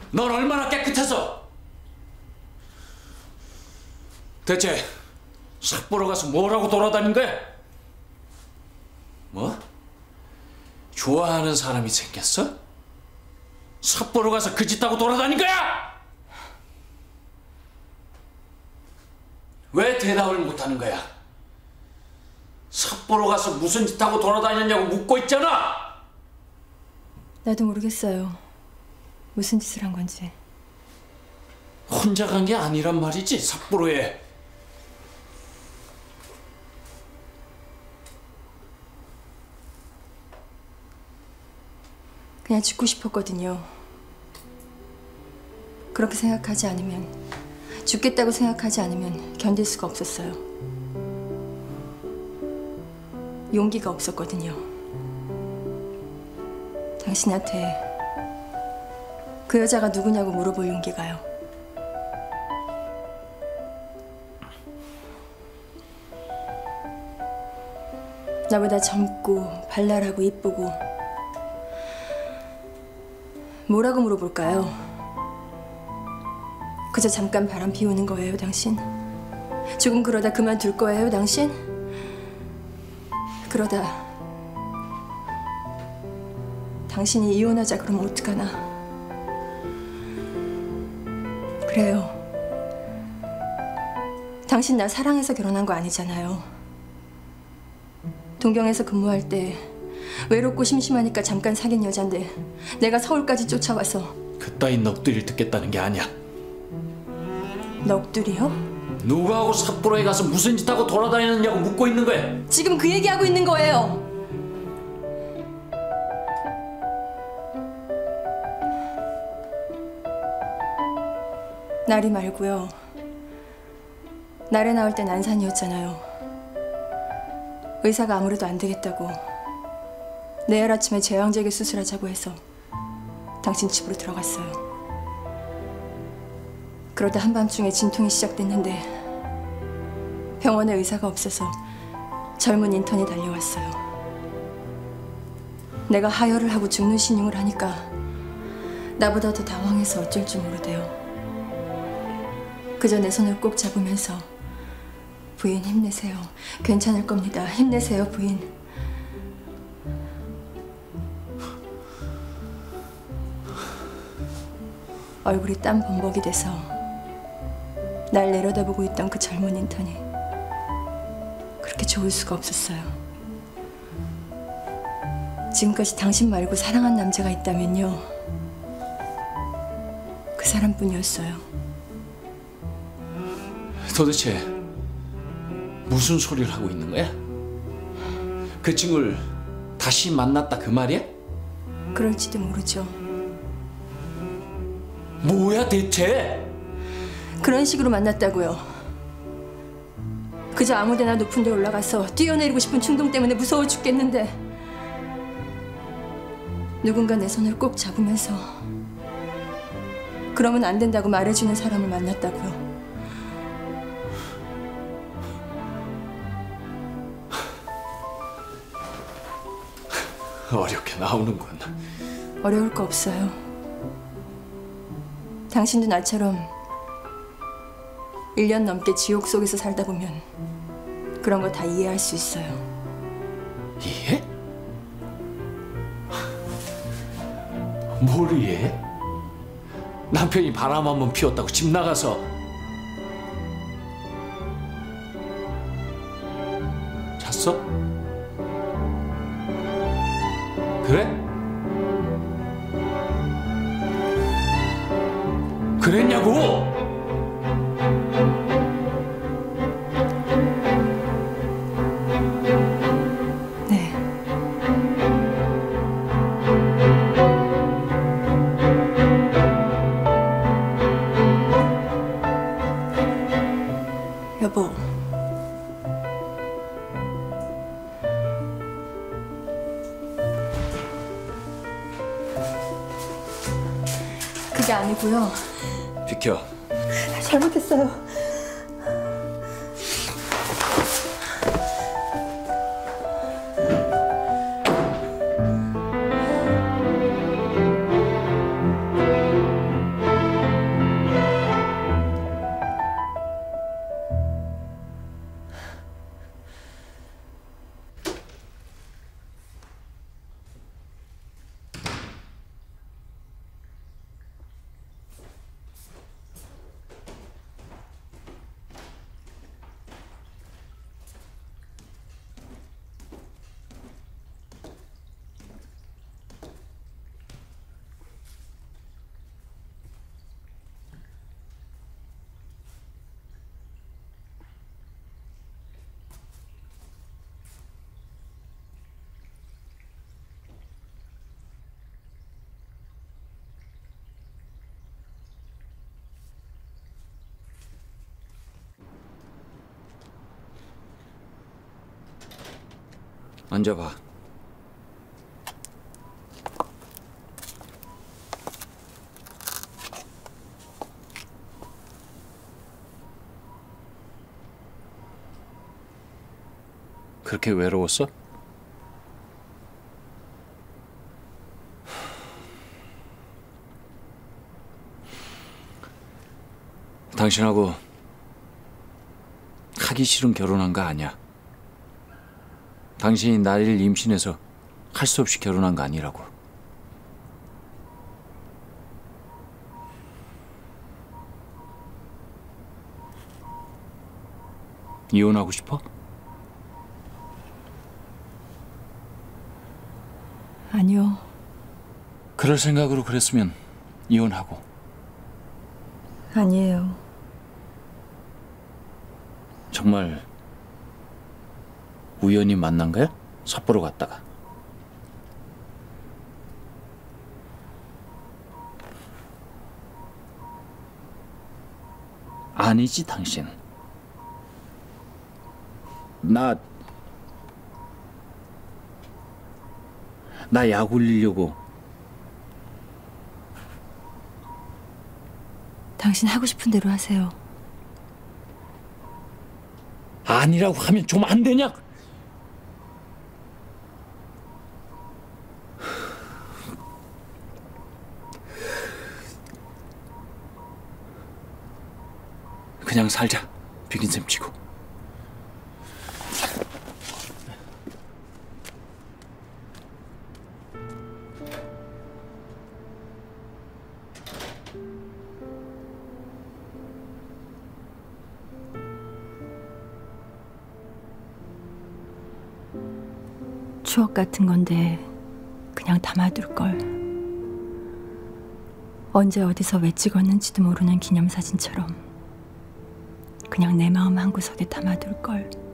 넌 얼마나 깨끗해서. 대체 삭 보러 가서 뭐라고 돌아다닌 거야? 뭐? 좋아하는 사람이 생겼어? 삭 보러 가서 그 짓 하고 돌아다닌 거야? 왜 대답을 못하는 거야? 삭 보러 가서 무슨 짓 하고 돌아다녔냐고 묻고 있잖아! 나도 모르겠어요. 무슨 짓을 한 건지. 혼자 간 게 아니란 말이지, 삿포로에. 그냥 죽고 싶었거든요. 그렇게 생각하지 않으면, 죽겠다고 생각하지 않으면 견딜 수가 없었어요. 용기가 없었거든요. 당신한테 그 여자가 누구냐고 물어볼 용기가요. 나보다 젊고 발랄하고 이쁘고 뭐라고 물어볼까요? 그저 잠깐 바람 피우는 거예요, 당신? 조금 그러다 그만둘 거예요, 당신? 그러다 당신이 이혼하자 그러면 어떡하나? 그래요. 당신 나 사랑해서 결혼한 거 아니잖아요. 동경에서 근무할 때 외롭고 심심하니까 잠깐 사귄 여잔데 내가 서울까지 쫓아와서 그따위 넋두리를 듣겠다는 게 아니야. 넋두리요? 누구하고 삿포로에 가서 무슨 짓 하고 돌아다니느냐고 묻고 있는 거야. 지금 그 얘기하고 있는 거예요. 나리 말고요. 날에 나올 땐 안산이었잖아요. 의사가 아무래도 안 되겠다고 내일 아침에 제왕절개 수술하자고 해서 당신 집으로 들어갔어요. 그러다 한밤중에 진통이 시작됐는데 병원에 의사가 없어서 젊은 인턴이 달려왔어요. 내가 하혈을 하고 죽는 신용을 하니까 나보다 더 당황해서 어쩔 줄 모르대요. 그저 내 손을 꼭 잡으면서 부인 힘내세요. 괜찮을 겁니다. 힘내세요, 부인. 얼굴이 땀 범벅이 돼서 날 내려다보고 있던 그 젊은 인턴이 그렇게 좋을 수가 없었어요. 지금까지 당신 말고 사랑한 남자가 있다면요. 그 사람뿐이었어요. 도대체 무슨 소리를 하고 있는 거야? 그 친구를 다시 만났다 그 말이야? 그럴지도 모르죠. 뭐야 대체? 그런 식으로 만났다고요. 그저 아무데나 높은 데 올라가서 뛰어내리고 싶은 충동 때문에 무서워 죽겠는데 누군가 내 손을 꼭 잡으면서 그러면 안 된다고 말해주는 사람을 만났다고요. 어렵게 나오는군. 어려울 거 없어요. 당신도 나처럼 1년 넘게 지옥 속에서 살다 보면 그런 거 다 이해할 수 있어요. 이해? 뭘 이해해? 남편이 바람 한번 피웠다고 집 나가서 잤어? 그래? 그랬냐고? 네. 여보. 그게 아니고요. 비켜. 잘못했어요. 앉아봐. 그렇게 외로웠어? 당신하고 하기 싫은 결혼한 거 아니야. 당신이 나를 임신해서 할 수 없이 결혼한 거 아니라고. 이혼하고 싶어? 아니요. 그럴 생각으로 그랬으면 이혼하고. 아니에요. 정말 우연히 만난 거야? 삿포로 갔다가. 아니지, 당신. 나 약 올리려고. 당신 하고 싶은 대로 하세요. 아니라고 하면 좀 안 되냐? 그냥 살자. 비긴 셈 치고. 추억 같은 건데 그냥 담아둘 걸. 언제 어디서 왜 찍었는지도 모르는 기념사진처럼 그냥 내 마음 한구석에 담아둘 걸.